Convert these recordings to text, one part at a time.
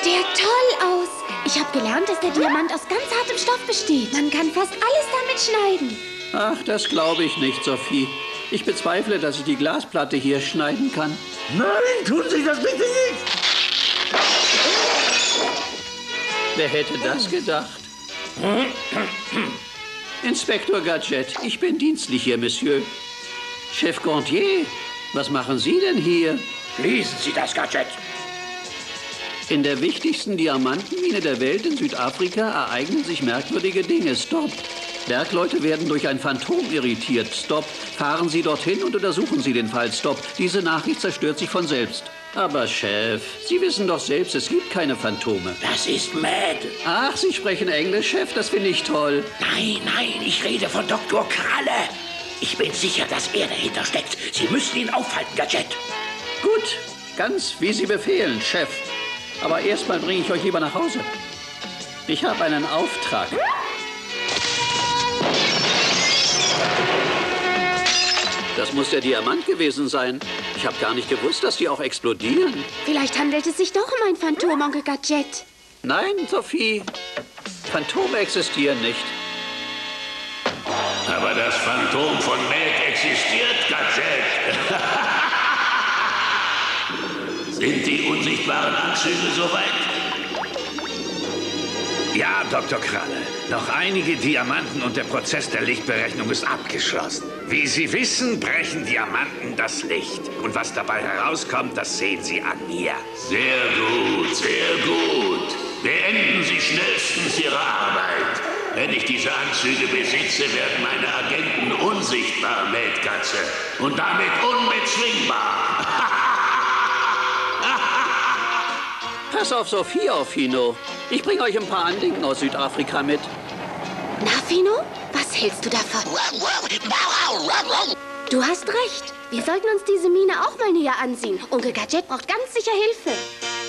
der toll aus. Ich habe gelernt, dass der Diamant aus ganz hartem Stoff besteht. Man kann fast alles damit schneiden. Ach, das glaube ich nicht, Sophie. Ich bezweifle, dass ich die Glasplatte hier schneiden kann. Nein, tun Sie das bitte nicht! Wer hätte das gedacht? Inspektor Gadget, ich bin dienstlich hier, Monsieur. Chef Gantier, was machen Sie denn hier? Lesen Sie das, Gadget! In der wichtigsten Diamantenmine der Welt in Südafrika ereignen sich merkwürdige Dinge. Stop. Bergleute werden durch ein Phantom irritiert. Stop. Fahren Sie dorthin und untersuchen Sie den Fall. Stop. Diese Nachricht zerstört sich von selbst. Aber Chef, Sie wissen doch selbst, es gibt keine Phantome. Das ist Mad. Ach, Sie sprechen Englisch, Chef, das finde ich toll. Nein, ich rede von Dr. Kralle. Ich bin sicher, dass er dahinter steckt. Sie müssen ihn aufhalten, Gadget. Gut, ganz wie Sie befehlen, Chef. Aber erstmal bringe ich euch lieber nach Hause. Ich habe einen Auftrag. Das muss der Diamant gewesen sein. Ich habe gar nicht gewusst, dass die auch explodieren. Vielleicht handelt es sich doch um ein Phantom, Onkel Gadget. Nein, Sophie. Phantome existieren nicht. Aber das Phantom von Mac existiert, Gadget. Sind die unsichtbaren Anzüge soweit? Ja, Dr. Kralle. Noch einige Diamanten und der Prozess der Lichtberechnung ist abgeschlossen. Wie Sie wissen, brechen Diamanten das Licht. Und was dabei herauskommt, das sehen Sie an mir. Sehr gut, sehr gut. Beenden Sie schnellstens Ihre Arbeit. Wenn ich diese Anzüge besitze, werden meine Agenten unsichtbar, Mädkatze. Und damit unbezwingbar. Pass auf Sophie auf, Fino. Ich bringe euch ein paar Andenken aus Südafrika mit. Na, Fino, was hältst du davon? Du hast recht. Wir sollten uns diese Mine auch mal näher ansehen. Onkel Gadget braucht ganz sicher Hilfe.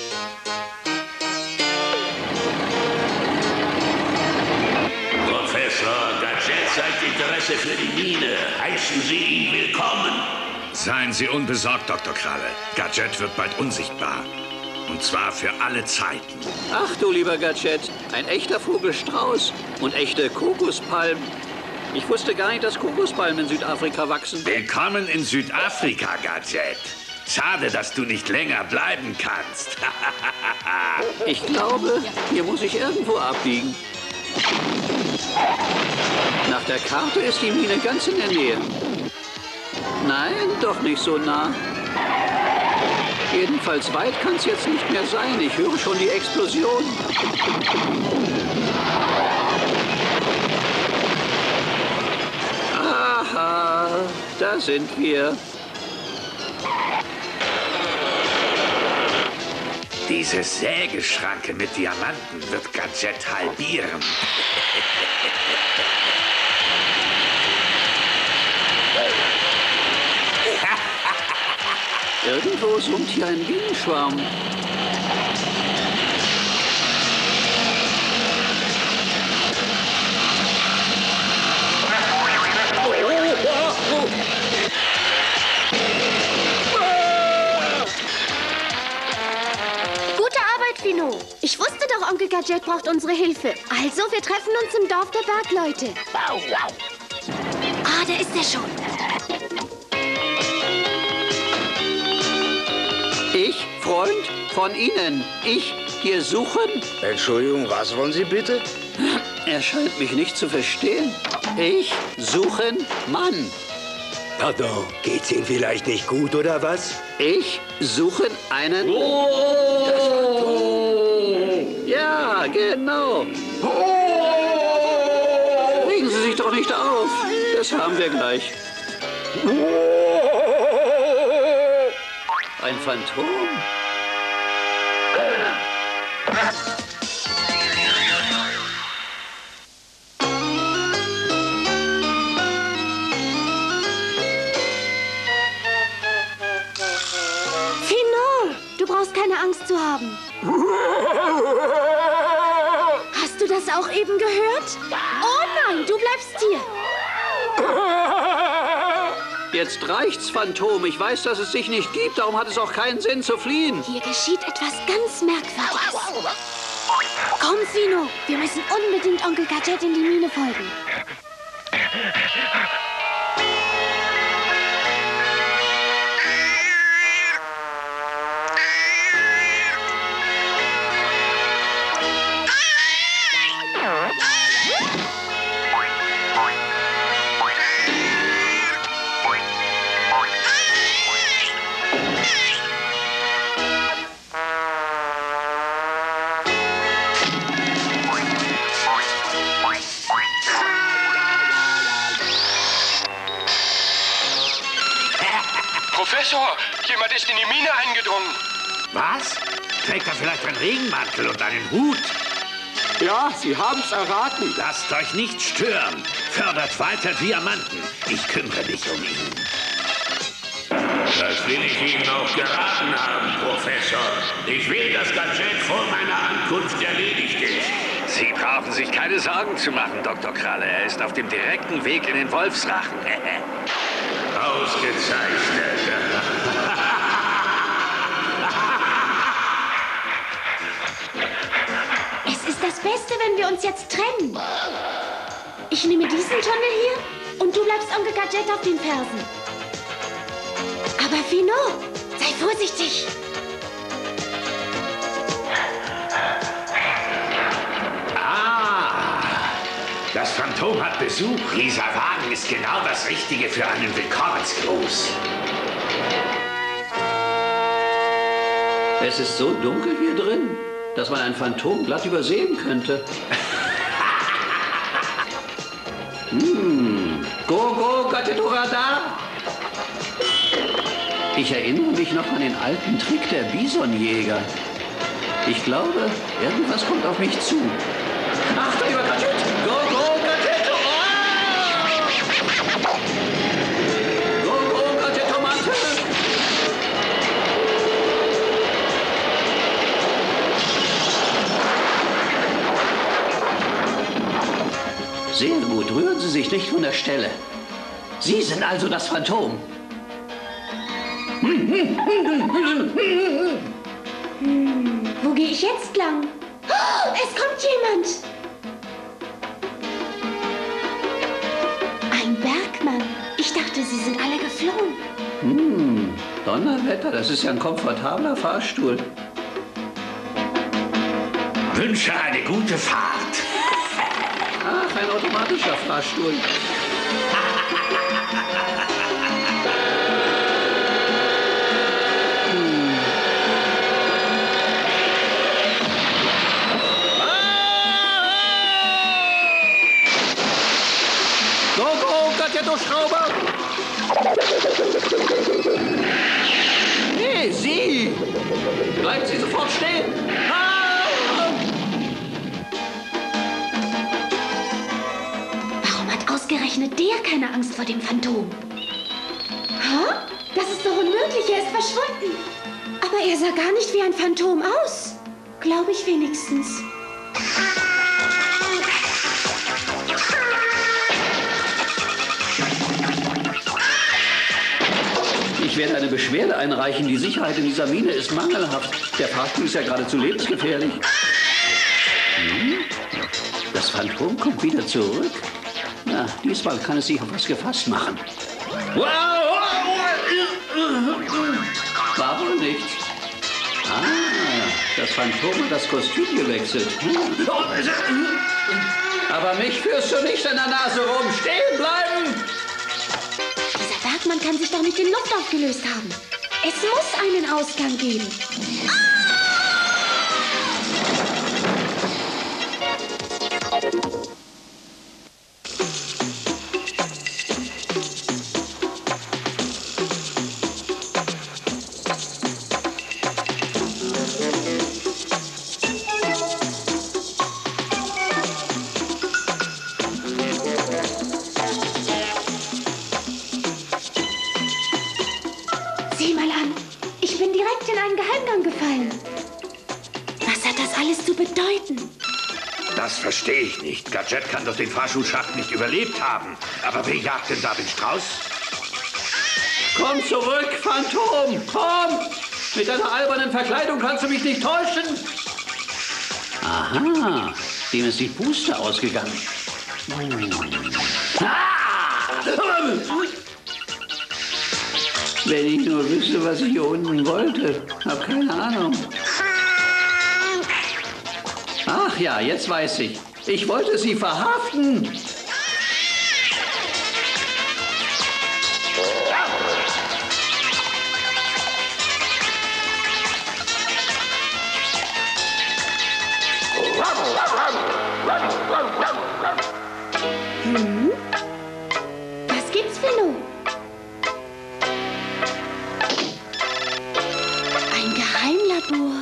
Professor Gadget zeigt Interesse für die Mine. Heißen Sie ihn willkommen. Seien Sie unbesorgt, Dr. Kralle. Gadget wird bald unsichtbar. Und zwar für alle Zeiten. Ach du lieber Gadget, ein echter Vogelstrauß und echte Kokospalmen. Ich wusste gar nicht, dass Kokospalmen in Südafrika wachsen. Willkommen in Südafrika, Gadget. Schade, dass du nicht länger bleiben kannst. Ich glaube, hier muss ich irgendwo abbiegen. Nach der Karte ist die Mine ganz in der Nähe. Nein, doch nicht so nah. Jedenfalls weit kann es jetzt nicht mehr sein. Ich höre schon die Explosion. Aha, da sind wir. Diese Sägeschranke mit Diamanten wird Gadget halbieren. Irgendwo summt hier ein Bienenschwarm. Gute Arbeit, Fino. Ich wusste doch, Onkel Gadget braucht unsere Hilfe. Also, wir treffen uns im Dorf der Bergleute. Ah, da ist er schon. Ich, Freund von Ihnen. Ich hier suchen? Entschuldigung, was wollen Sie bitte? Er scheint mich nicht zu verstehen. Ich suchen Mann. Pardon, geht's Ihnen vielleicht nicht gut, oder was? Ich suchen einen... Ja, genau. Regen Sie sich doch nicht auf. Das haben wir gleich. Ein Phantom? Fino, du brauchst keine Angst zu haben. Hast du das auch eben gehört? Oh nein, du bleibst hier. Jetzt reicht's, Phantom. Ich weiß, dass es dich nicht gibt. Darum hat es auch keinen Sinn zu fliehen. Hier geschieht etwas ganz Merkwürdiges. Komm, Fino. Wir müssen unbedingt Onkel Gadget in die Mine folgen. Professor, jemand ist in die Mine eingedrungen. Was? Trägt er vielleicht einen Regenmantel und einen Hut? Ja, Sie haben's erraten. Lasst euch nicht stören. Fördert weiter Diamanten. Ich kümmere mich um ihn. Das will ich Ihnen auch geraten haben, Professor. Ich will, dass Gadget vor meiner Ankunft erledigt ist. Sie brauchen sich keine Sorgen zu machen, Dr. Kralle. Er ist auf dem direkten Weg in den Wolfsrachen. Ausgezeichnet. Es ist das Beste, wenn wir uns jetzt trennen. Ich nehme diesen Tunnel hier und du bleibst Onkel Gadget auf den Fersen. Aber Fino, sei vorsichtig. Das Phantom hat Besuch. Dieser Wagen ist genau das Richtige für einen Willkommensgruß. Es ist so dunkel hier drin, dass man ein Phantom glatt übersehen könnte. Go, go, Gadgetorada! Ich erinnere mich noch an den alten Trick der Bisonjäger. Ich glaube, irgendwas kommt auf mich zu. Achtung, lieber Gadget! Go, go, Gadget! Go, go, Gadgetomate! Sehr gut, rühren Sie sich nicht von der Stelle. Sie sind also das Phantom. Wo gehe ich jetzt lang? Oh, es kommt jemand. Ein Bergmann. Ich dachte, sie sind alle geflohen. Donnerwetter, das ist ja ein komfortabler Fahrstuhl. Wünsche eine gute Fahrt. Ach, ein automatischer Fahrstuhl. Go, go, Gadgetto-Schrauber! Hey, Sie! Bleiben Sie sofort stehen! Warum hat ausgerechnet der keine Angst vor dem Phantom? Ha? Das ist doch unmöglich, er ist verschwunden. Aber er sah gar nicht wie ein Phantom aus. Glaube ich wenigstens. Ich werde eine Beschwerde einreichen. Die Sicherheit in dieser Mine ist mangelhaft. Der Fahrstuhl ist ja geradezu lebensgefährlich. Das Phantom kommt wieder zurück. Na, diesmal kann es sich auf was gefasst machen. War wohl nichts. Das Phantom hat das Kostüm gewechselt. Aber mich führst du nicht an der Nase rum. Stehen bleiben! Dieser Bergmann kann sich doch nicht in Luft aufgelöst haben. Es muss einen Ausgang geben. Sieh mal an, ich bin direkt in einen Geheimgang gefallen. Was hat das alles zu bedeuten? Das verstehe ich nicht. Gadget kann doch den Fahrschulschacht nicht überlebt haben. Aber wer jagt denn da den Strauß? Komm zurück, Phantom! Komm! Mit deiner albernen Verkleidung kannst du mich nicht täuschen! Aha, dem ist die Puste ausgegangen. Wenn ich nur wüsste, was ich hier unten wollte. Hab keine Ahnung. Ach ja, jetzt weiß ich. Ich wollte sie verhaften. Was gibt's, Philo? Ein Geheimlabor.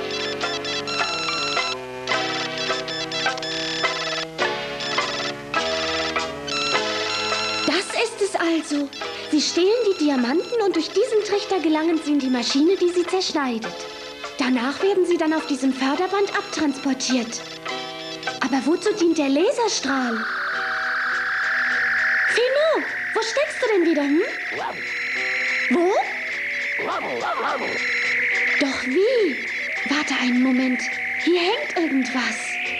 Das ist es also. Sie stehlen die Diamanten und durch diesen Trichter gelangen sie in die Maschine, die sie zerschneidet. Danach werden sie dann auf diesem Förderband abtransportiert. Aber wozu dient der Laserstrahl? Philo, wo steckst du denn wieder, hm? Wo? Doch wie? Warte einen Moment. Hier hängt irgendwas.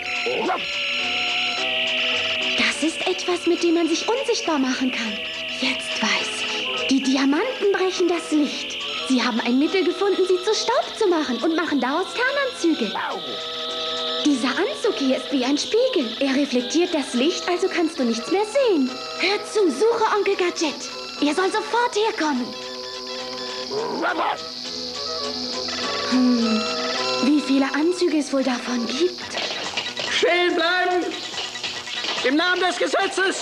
Das ist etwas, mit dem man sich unsichtbar machen kann. Jetzt weiß ich. Die Diamanten brechen das Licht. Sie haben ein Mittel gefunden, sie zu Staub zu machen und machen daraus Tarnanzüge. Dieser Anzug hier ist wie ein Spiegel. Er reflektiert das Licht, also kannst du nichts mehr sehen. Hör zu, suche Onkel Gadget. Er soll sofort herkommen. Wie viele Anzüge es wohl davon gibt? Stehen bleiben! Im Namen des Gesetzes!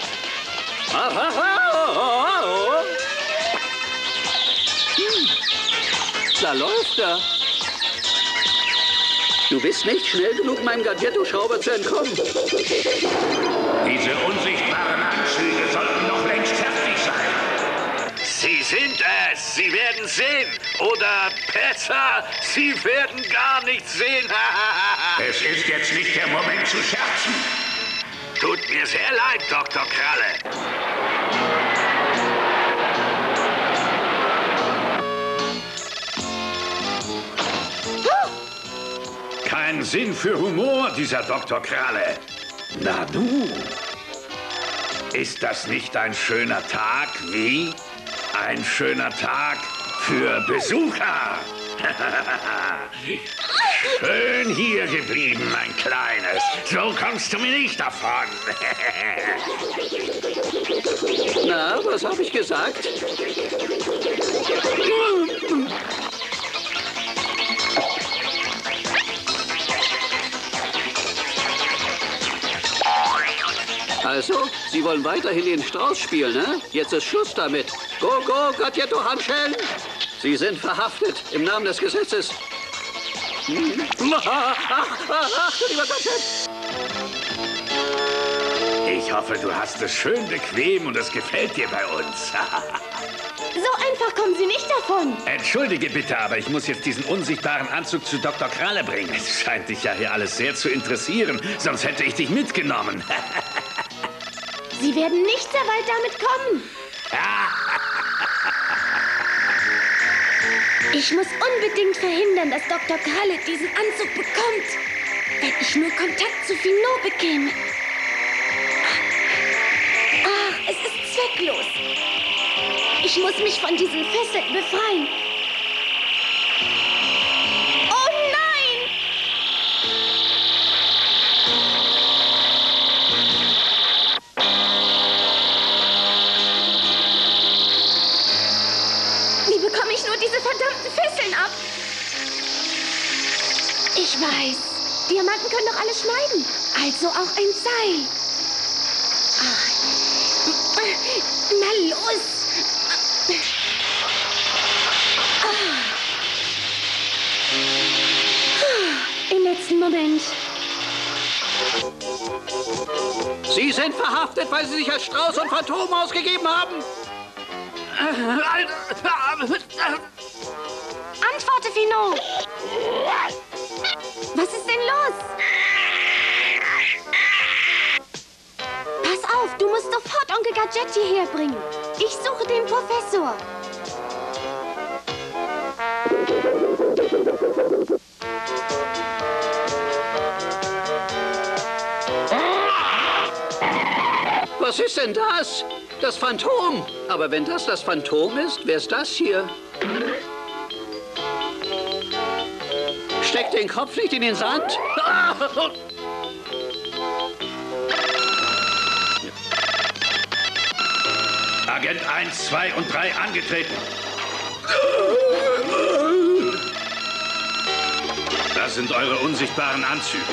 Da läuft er. Du bist nicht schnell genug, meinem Gadgetto-Schrauber zu entkommen. Diese unsichtbaren Anzüge sollten noch längst fertig sein. Sie sind es. Sie werden sehen. Oder besser, Sie werden gar nichts sehen. Es ist jetzt nicht der Moment zu scherzen. Tut mir sehr leid, Dr. Kralle. Kein Sinn für Humor, dieser Dr. Kralle. Na du, ist das nicht ein schöner Tag, wie? Ein schöner Tag für Besucher. Schön hier geblieben, mein Kleines. So kommst du mir nicht davon. Na, was habe ich gesagt? Also, Sie wollen weiterhin den Strauß spielen, ne? Jetzt ist Schluss damit. Go, go, Gadgetto Handschellen! Sie sind verhaftet im Namen des Gesetzes. Ach, du lieber Gadget! Ich hoffe, du hast es schön bequem und es gefällt dir bei uns. So einfach kommen Sie nicht davon. Entschuldige bitte, aber ich muss jetzt diesen unsichtbaren Anzug zu Dr. Kralle bringen. Es scheint dich ja hier alles sehr zu interessieren, sonst hätte ich dich mitgenommen. Sie werden nicht sehr weit damit kommen. Ich muss unbedingt verhindern, dass Dr. Kralle diesen Anzug bekommt. Wenn ich nur Kontakt zu Finot bekäme. Ach, es ist zwecklos. Ich muss mich von diesen Fesseln befreien. Oh nein! Wie bekomme ich nur diese verdammten Fesseln ab? Ich weiß. Diamanten können doch alles schneiden. Also auch ein Seil. Ach. Na los! Im letzten Moment. Sie sind verhaftet, weil Sie sich als Strauß und Phantom ausgegeben haben. Antworte, Finot! Was ist denn los? Pass auf, du musst sofort Onkel Gadget hierher bringen. Ich suche den Professor. Was ist denn das? Das Phantom. Aber wenn das das Phantom ist, wer ist das hier? Steck den Kopf nicht in den Sand. Agent 1, 2 und 3 angetreten. Das sind eure unsichtbaren Anzüge.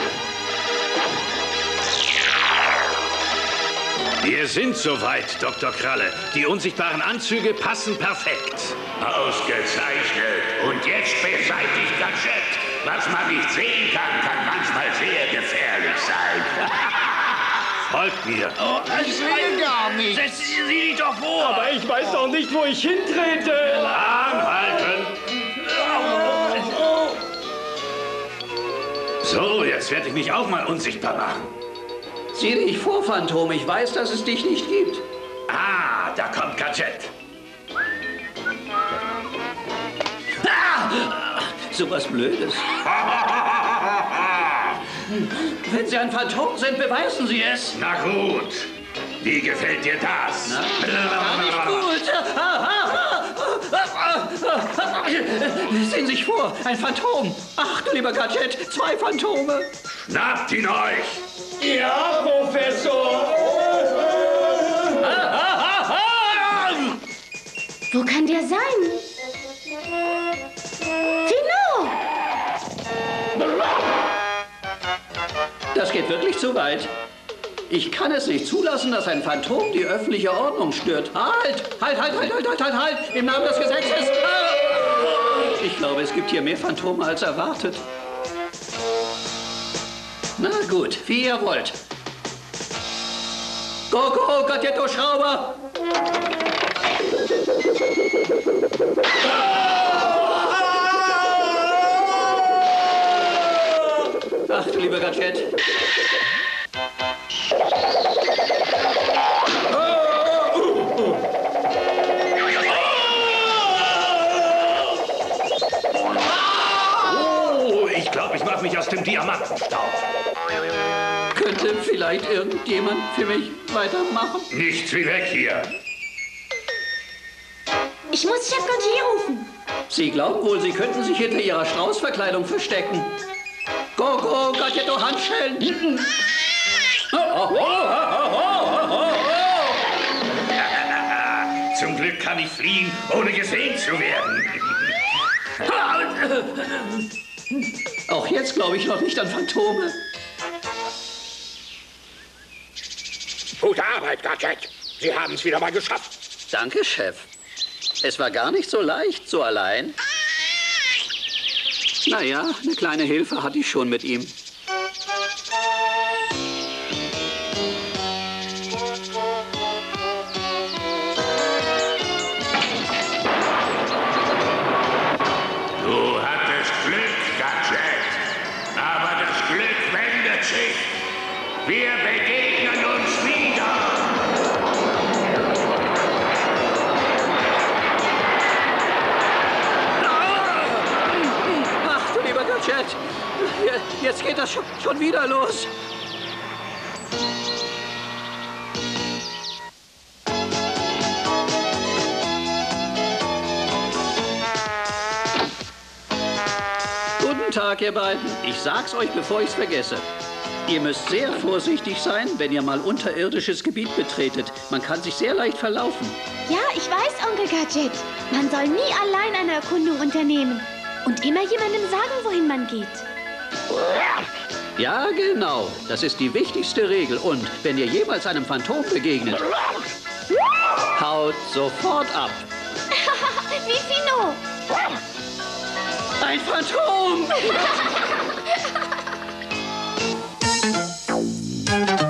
Wir sind soweit, Dr. Kralle. Die unsichtbaren Anzüge passen perfekt. Ausgezeichnet. Und jetzt beseitigt Gadget. Was man nicht sehen kann, kann manchmal sehr gefährlich sein. Folgt mir. Oh, ich will gar nicht. Setzen Sie dich doch vor. Aber ich weiß doch nicht, wo ich hintrete. Anhalten. So, jetzt werde ich mich auch mal unsichtbar machen. Sieh dich vor, Phantom. Ich weiß, dass es dich nicht gibt. Ah, da kommt Gadget. So was Blödes. Wenn Sie ein Phantom sind, beweisen Sie es. Na gut. Wie gefällt dir das? Gar nicht gut. Sehen Sie sich vor, ein Phantom. Ach du lieber Gadget, 2 Phantome. Schnappt ihn euch. Ja, Professor. Wo kann der sein? Fino! Das geht wirklich zu weit. Ich kann es nicht zulassen, dass ein Phantom die öffentliche Ordnung stört. Halt! Halt! Im Namen des Gesetzes! Ich glaube, es gibt hier mehr Phantome als erwartet. Na gut, wie ihr wollt. Go, Gadgetto Schrauber! Ach du lieber Gadget. Ich glaube, ich mache mich aus dem Diamantenstaub. Könnte vielleicht irgendjemand für mich weitermachen? Nichts wie weg hier. Ich muss Chef Gautier rufen. Sie glauben wohl, Sie könnten sich hinter Ihrer Straußverkleidung verstecken. Go, Gadgetto Handschellen! Zum Glück kann ich fliehen, ohne gesehen zu werden. Auch jetzt glaube ich noch nicht an Phantome. Gute Arbeit, Gadget. Sie haben es wieder mal geschafft. Danke, Chef. Es war gar nicht so leicht, so allein. Naja, eine kleine Hilfe hatte ich schon mit ihm. Du hattest Glück, Gadget. Aber das Glück wendet sich. Wir begegnen uns wieder. Ach du lieber Gadget, jetzt geht das schon wieder los. Guten Tag, ihr beiden. Ich sag's euch, bevor ich's vergesse. Ihr müsst sehr vorsichtig sein, wenn ihr mal unterirdisches Gebiet betretet. Man kann sich sehr leicht verlaufen. Ja, ich weiß, Onkel Gadget. Man soll nie allein eine Erkundung unternehmen. Und immer jemandem sagen, wohin man geht. Ja, genau. Das ist die wichtigste Regel. Und wenn ihr jemals einem Phantom begegnet, haut sofort ab. Wie Fino. Ein Phantom!